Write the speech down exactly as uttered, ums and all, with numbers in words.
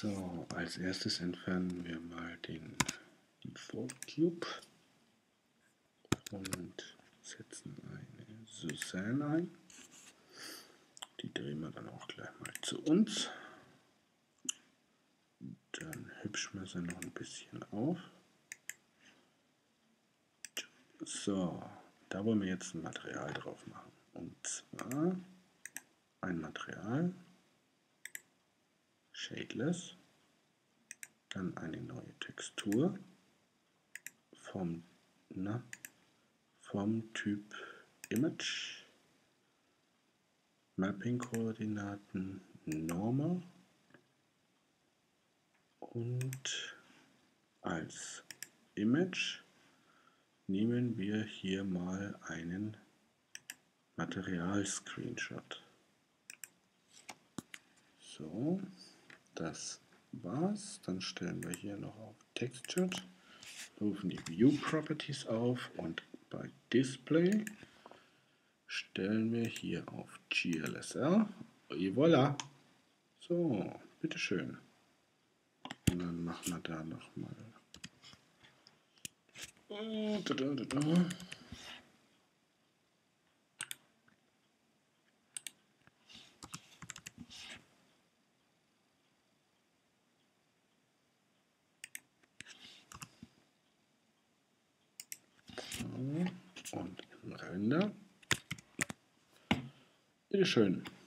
So, als erstes entfernen wir mal den Default Cube und setzen eine Suzanne ein. Die drehen wir dann auch gleich mal zu uns. Dann hübschen wir sie noch ein bisschen auf. So, da wollen wir jetzt ein Material drauf machen. Und zwar ein Material, Shadeless, dann eine neue Textur vom, na, vom Typ Image, Mapping-Koordinaten Normal und als Image nehmen wir hier mal einen Material-Screenshot. So, das war's. Dann stellen wir hier noch auf Textured, rufen die View Properties auf und bei Display stellen wir hier auf G L S R. Et voilà. So, bitteschön. Und dann machen wir da nochmal. Da, da, da, da. Und im Render. Bitteschön.